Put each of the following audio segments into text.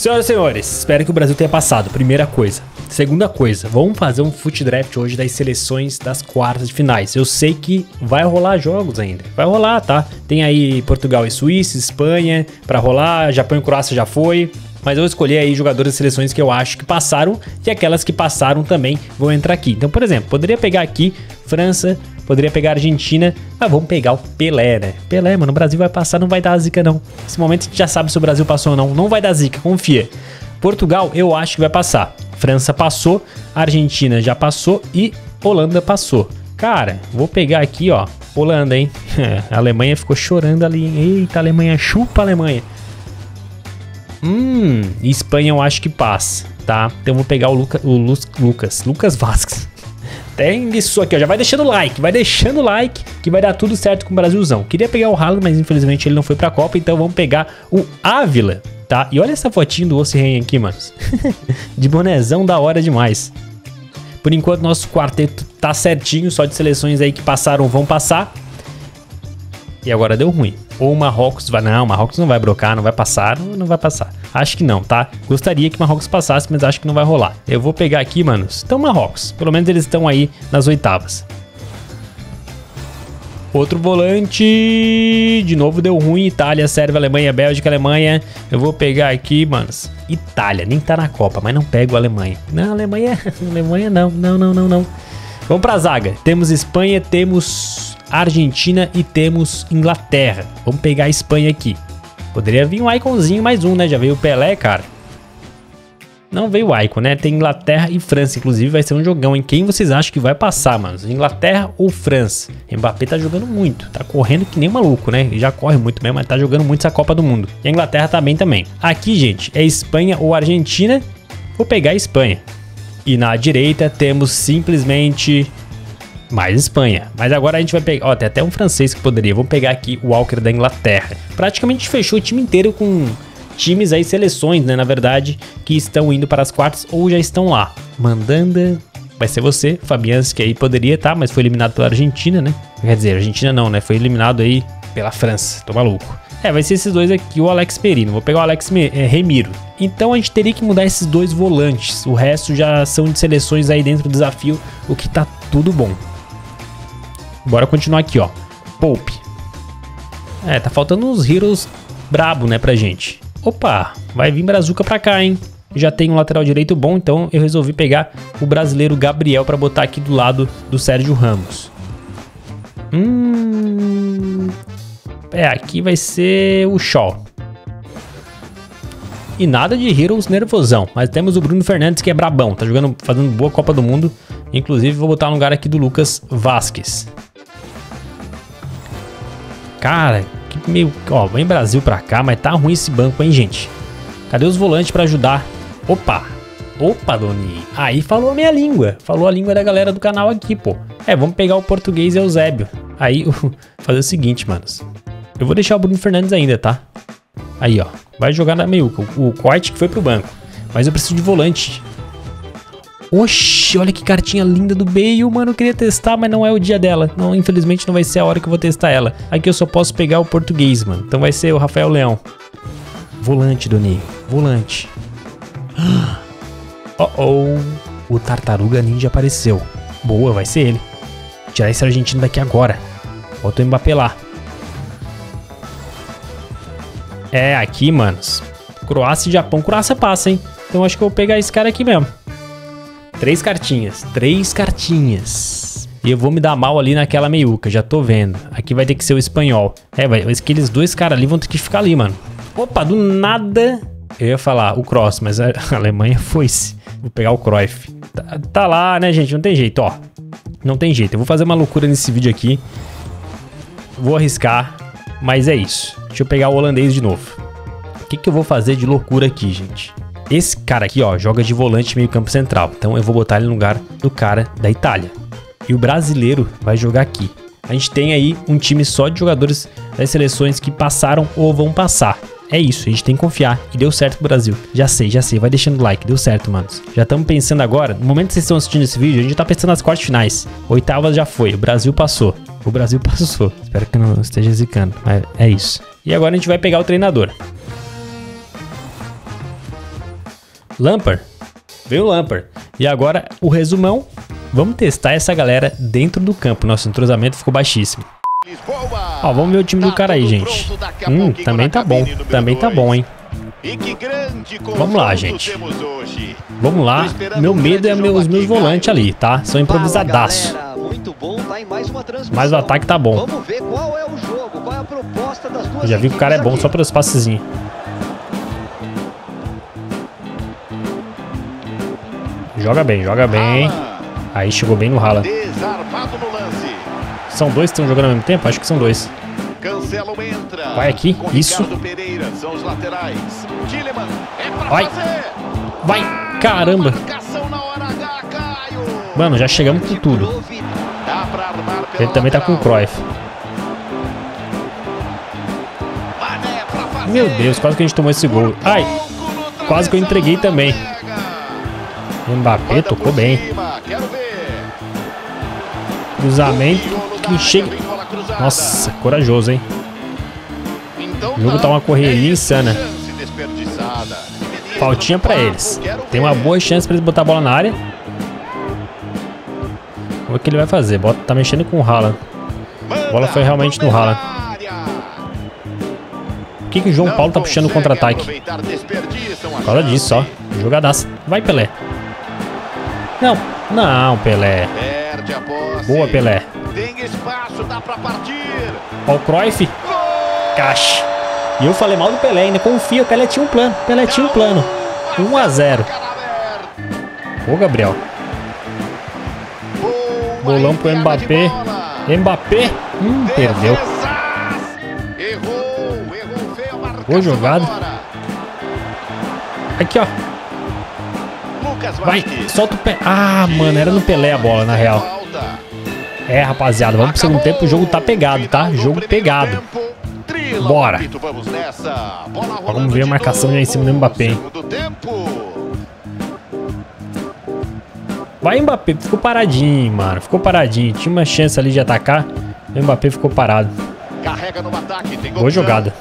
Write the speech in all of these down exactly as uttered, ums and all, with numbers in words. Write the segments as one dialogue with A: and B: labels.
A: Senhoras e senhores, espero que o Brasil tenha passado, primeira coisa. Segunda coisa, vamos fazer um Foot Draft hoje das seleções das quartas de finais. Eu sei que vai rolar jogos ainda, vai rolar, tá? Tem aí Portugal e Suíça, Espanha pra rolar, Japão e Croácia já foi. Mas eu escolhi aí jogadores de seleções que eu acho que passaram e aquelas que passaram também vão entrar aqui. Então, por exemplo, poderia pegar aqui França, poderia pegar Argentina, mas vamos pegar o Pelé, né? Pelé, mano, o Brasil vai passar, não vai dar zica não. Nesse momento a gente já sabe se o Brasil passou ou não, não vai dar zica, confia. Portugal eu acho que vai passar. França passou, Argentina já passou e Holanda passou. Cara, vou pegar aqui, ó, Holanda, hein? A Alemanha ficou chorando ali, hein? Eita, Alemanha, chupa a Alemanha. Hum, Espanha eu acho que passa, tá? Então eu vou pegar o, Luca, o Lu, Lucas, Lucas Vasquez. Tem isso aqui, ó, já vai deixando o like, vai deixando o like que vai dar tudo certo com o Brasilzão. Queria pegar o Haaland, mas infelizmente ele não foi pra Copa, então vamos pegar o Ávila, tá? E olha essa fotinho do Osimhen aqui, manos. De bonezão da hora demais. Por enquanto nosso quarteto tá certinho, só de seleções aí que passaram vão passar. E agora deu ruim. Ou o Marrocos vai... Não, o Marrocos não vai brocar, não vai passar, não, não vai passar. Acho que não, tá? Gostaria que o Marrocos passasse, mas acho que não vai rolar. Eu vou pegar aqui, manos. Então, Marrocos. Pelo menos eles estão aí nas oitavas. Outro volante. De novo deu ruim. Itália, Sérvia, Alemanha, Bélgica, Alemanha. Eu vou pegar aqui, manos. Itália, nem tá na Copa, mas não pego a Alemanha. Não, Alemanha... Alemanha não, não, não, não, não. Vamos pra zaga. Temos Espanha, temos... Argentina e temos Inglaterra. Vamos pegar a Espanha aqui. Poderia vir um iconzinho mais um, né? Já veio o Pelé, cara. Não veio o icon, né? Tem Inglaterra e França. Inclusive vai ser um jogão, hein? Quem vocês acham que vai passar, mano? Inglaterra ou França? Mbappé tá jogando muito. Tá correndo que nem maluco, né? Ele já corre muito mesmo, mas tá jogando muito essa Copa do Mundo. E a Inglaterra tá bem também. Aqui, gente, é Espanha ou Argentina. Vou pegar a Espanha. E na direita temos simplesmente... mais Espanha. Mas agora a gente vai pegar... Ó, tem até um francês que poderia. Vamos pegar aqui o Walker da Inglaterra. Praticamente fechou o time inteiro com times aí, seleções, né? Na verdade, que estão indo para as quartas ou já estão lá. Mandanda... Vai ser você, Fabianski aí poderia, tá? Mas foi eliminado pela Argentina, né? Quer dizer, Argentina não, né? Foi eliminado aí pela França. Tô maluco. É, vai ser esses dois aqui, o Alex Perino. Vou pegar o Alex Me é, Remiro. Então a gente teria que mudar esses dois volantes. O resto já são de seleções aí dentro do desafio, o que tá tudo bom. Bora continuar aqui, ó. Pope. É, tá faltando uns heroes brabo, né, pra gente. Opa, vai vir Brazuca pra cá, hein. Já tem um lateral direito bom, então eu resolvi pegar o brasileiro Gabriel pra botar aqui do lado do Sérgio Ramos. Hum... É, aqui vai ser o Shaw. E nada de heroes nervosão, mas temos o Bruno Fernandes que é brabão, tá jogando, fazendo boa Copa do Mundo. Inclusive vou botar no lugar aqui do Lucas Vasquez. Cara, que meio... Ó, vem Brasil pra cá, mas tá ruim esse banco, hein, gente? Cadê os volantes pra ajudar? Opa! Opa, Doni! Aí falou a minha língua. Falou a língua da galera do canal aqui, pô. É, vamos pegar o português Eusébio. Aí, fazer o seguinte, manos. Eu vou deixar o Bruno Fernandes ainda, tá? Aí, ó. Vai jogar na meiuca. O corte que foi pro banco. Mas eu preciso de volante. Oxi, olha que cartinha linda do Bale, mano. Eu queria testar, mas não é o dia dela. Não, infelizmente não vai ser a hora que eu vou testar ela. Aqui eu só posso pegar o português, mano. Então vai ser o Rafael Leão. Volante, Doni. Volante. Oh, oh. O Tartaruga Ninja apareceu. Boa, vai ser ele. Vou tirar esse argentino daqui agora. Bota o Mbappé lá. É, aqui, manos. Croácia e Japão. Croácia passa, hein? Então acho que eu vou pegar esse cara aqui mesmo. Três cartinhas. Três cartinhas. E eu vou me dar mal ali naquela meiuca. Já tô vendo. Aqui vai ter que ser o espanhol. É, vai. Aqueles dois caras ali vão ter que ficar ali, mano. Opa, do nada... Eu ia falar o Kroos, mas a Alemanha foi-se. Vou pegar o Cruyff. Tá, tá lá, né, gente? Não tem jeito, ó. Não tem jeito. Eu vou fazer uma loucura nesse vídeo aqui. Vou arriscar. Mas é isso. Deixa eu pegar o holandês de novo. O que que eu vou fazer de loucura aqui, gente? Esse cara aqui, ó, joga de volante meio campo central. Então eu vou botar ele no lugar do cara da Itália. E o brasileiro vai jogar aqui. A gente tem aí um time só de jogadores das seleções que passaram ou vão passar. É isso, a gente tem que confiar. E deu certo pro Brasil. Já sei, já sei. Vai deixando o like. Deu certo, manos. Já estamos pensando agora. No momento que vocês estão assistindo esse vídeo, a gente já tá pensando nas quartas finais. Oitavas já foi. O Brasil passou. O Brasil passou. Espero que não esteja zicando. Mas é isso. E agora a gente vai pegar o treinador. Lampard. Veio o Lampard. E agora o resumão. Vamos testar essa galera dentro do campo. Nosso entrosamento ficou baixíssimo. Ó, vamos ver o time do cara aí, gente. Hum, também tá bom. Também tá bom, hein? Vamos lá, gente. Vamos lá. Meu medo é os meus volantes ali, tá? São improvisadaços. Mas o ataque tá bom. Eu já vi que o cara é bom só pelos passezinhos. Joga bem, joga bem. Aí chegou bem no Haaland. São dois que estão jogando ao mesmo tempo? Acho que são dois. Vai aqui, isso. Vai. Vai, caramba. Mano, já chegamos com tudo. Ele também tá com o Cruyff. Meu Deus, quase que a gente tomou esse gol. Ai, quase que eu entreguei também. Mbappé tocou bem. Cruzamento que chega. Nossa, corajoso, hein? O jogo tá uma correria insana. Faltinha pra eles. Tem uma boa chance pra eles botar a bola na área. Vamos ver o que ele vai fazer. Bota, tá mexendo com o Haaland. A bola foi realmente no Haaland. Por que, que o João Paulo tá puxando o contra-ataque? Por causa disso, ó. Jogadaça. Vai, Pelé. Não, não, Pelé. Boa, Pelé. Ó o Cruyff. Caixa. E eu falei mal do Pelé ainda. Confia, o Pelé tinha um plano. Pelé tinha um plano. um a zero. Ô, Gabriel. Bolão pro Mbappé. Mbappé. Hum, perdeu. Boa jogada. Aqui, ó. Vai, solta o pé. Ah, mano, era no Pelé a bola, na real. É, rapaziada, vamos pro segundo tempo. O jogo tá pegado, tá? Jogo pegado. Bora. Vamos ver a marcação já em cima do Mbappé, hein? Vai, Mbappé. Ficou paradinho, mano. Ficou paradinho. Tinha uma chance ali de atacar. O Mbappé ficou parado. Boa jogada.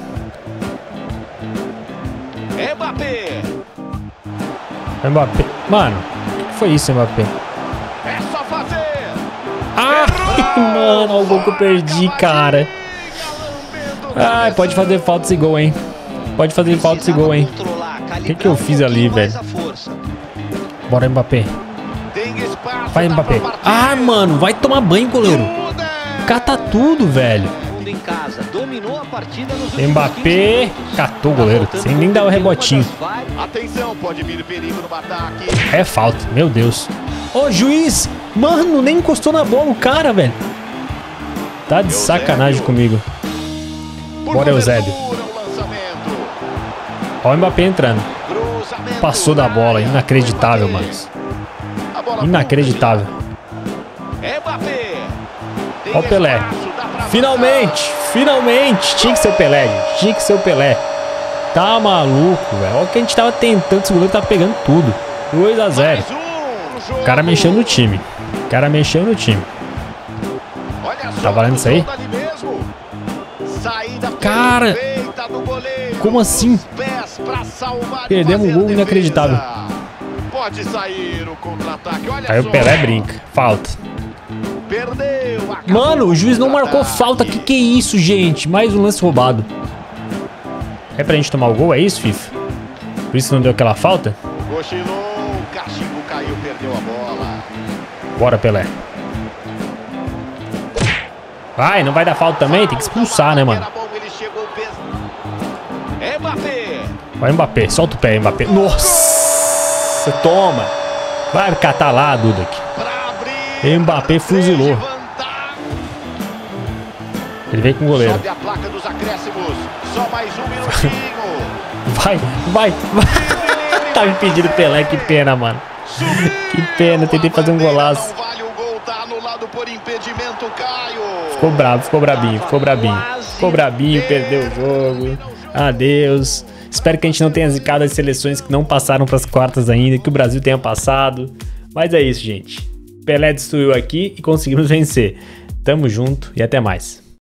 A: Mbappé. Mbappé. Mano, o que foi isso, Mbappé? É só fazer. Ah, mano, olha o gol que eu perdi, cara. Ai, pode fazer falta esse gol, hein? Pode fazer falta esse gol, hein? O que que eu fiz ali, velho? Bora, Mbappé. Vai, Mbappé. Ah, mano, vai tomar banho, goleiro. Cata tudo, velho. Mbappé catou o goleiro, sem nem dar o rebotinho. É falta, meu Deus. Ô, juiz, mano, nem encostou na bola o cara, velho. Tá de sacanagem comigo. Bora, Eusébio. Ó o Mbappé entrando. Passou da bola, inacreditável, mano. Inacreditável. Ó o Pelé. Finalmente, finalmente. Tinha que ser o Pelé, gente. Tinha que ser o Pelé. Tá maluco, velho. Olha o que a gente tava tentando. Esse goleiro tá pegando tudo. dois a zero. O cara mexeu no time. O cara mexeu no time. Tá valendo isso aí? Cara, como assim? Perdemos um gol inacreditável. Aí o Pelé brinca. Falta. Mano, o juiz não marcou falta. Que que é isso, gente? Mais um lance roubado. É pra gente tomar o gol, é isso, FIFA? Por isso não deu aquela falta? Bora, Pelé. Vai, não vai dar falta também? Tem que expulsar, né, mano? Vai, Mbappé. Solta o pé, Mbappé. Nossa, toma. Vai catar lá, Duda. Mbappé fuzilou. Ele veio com o goleiro. Vai, vai, vai. Tá me pedindo Pelé, que pena, mano. Que pena, tentei fazer um golaço. Ficou bravo, ficou brabinho, ficou brabinho. Ficou brabinho, perdeu o jogo. Adeus. Espero que a gente não tenha zicado as seleções que não passaram para as quartas ainda, que o Brasil tenha passado. Mas é isso, gente. Pelé destruiu aqui e conseguimos vencer. Tamo junto e até mais.